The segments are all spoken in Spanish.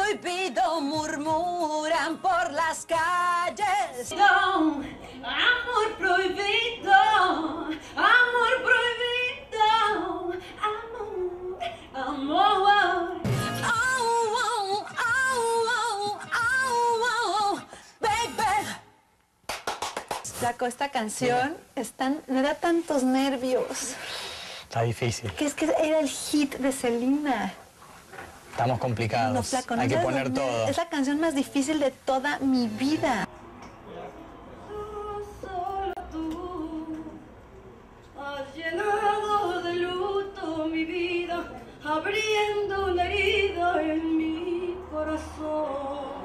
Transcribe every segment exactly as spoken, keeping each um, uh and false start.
prohibido murmuran por las calles. No, amor prohibido, amor prohibido, amor, amor. Oh, oh, oh, oh, oh, oh, baby. Flaco, esta canción es tan, me da tantos nervios. Está difícil. Que es que era el hit de Selena. Estamos complicados. No, flaco, no hay que sabes poner dónde- todo. Es la canción más difícil de toda mi vida. Solo tú has llenado de luto mi vida, abriendo una herida en mi corazón.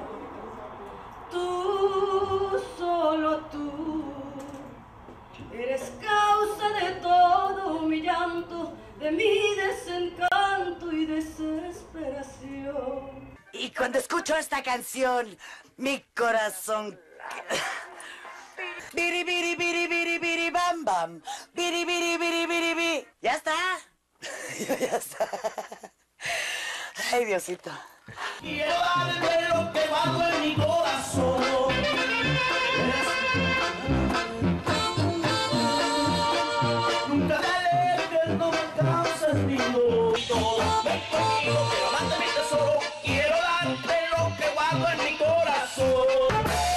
Tú, solo tú, eres causa de todo mi llanto, de mi desencanto y desesperación. Y cuando escucho esta canción, mi corazón... Biri, biri, biri, biri, biri, bam, bam. Biri, biri, biri, biri, biri. ¿Ya está? Ya está. Ay, Diosito. Quiero darte lo que guardo en mi corazón. Nunca te alejes, no me canses, mi amor. Todo ven conmigo, quiero amarte mi tesoro. Quiero darte lo que guardo en mi corazón.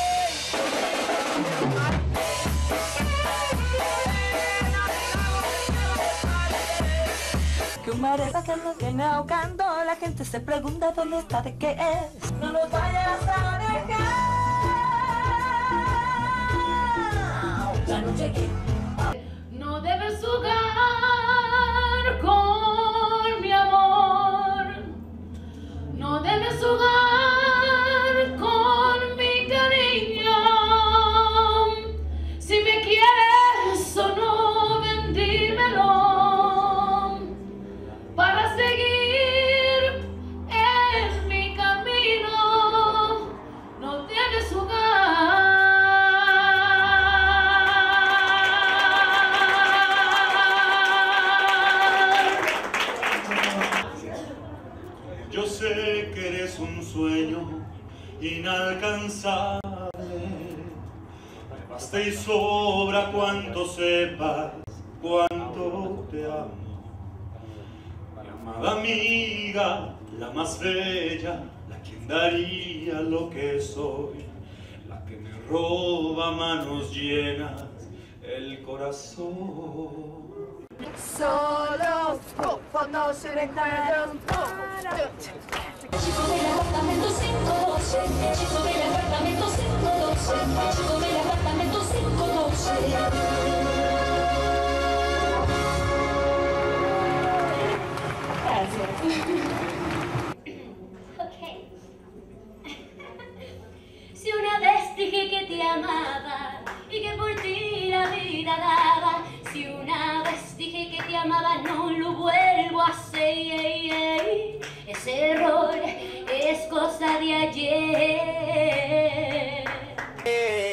Que un mar está que nos viene ahogando. La gente se pregunta dónde está, de qué es. No nos vayas a dejar. La noche que No debes jugar con mi amor. No debes jugar con mi cariño. Si me quieres o no, ven, dímelo. Para seguir en mi camino, no debes jugar. Yo sé que eres un sueño inalcanzable. Me basta y sobra cuanto sepas, cuánto te amo. Mi amada amiga, la más bella, la quien daría lo que soy, la que me roba a manos llenas el corazón. solo cuando se dejaron. Chico del apartamento cinco doce, chico del apartamento cinco doce, chico del apartamento cinco doce. Okay. Si una vez dije que te amaba y que por ti la vida daba, si una vez dije que te amaba, no lo vuelvo a hacer. Ese error es cosa de ayer.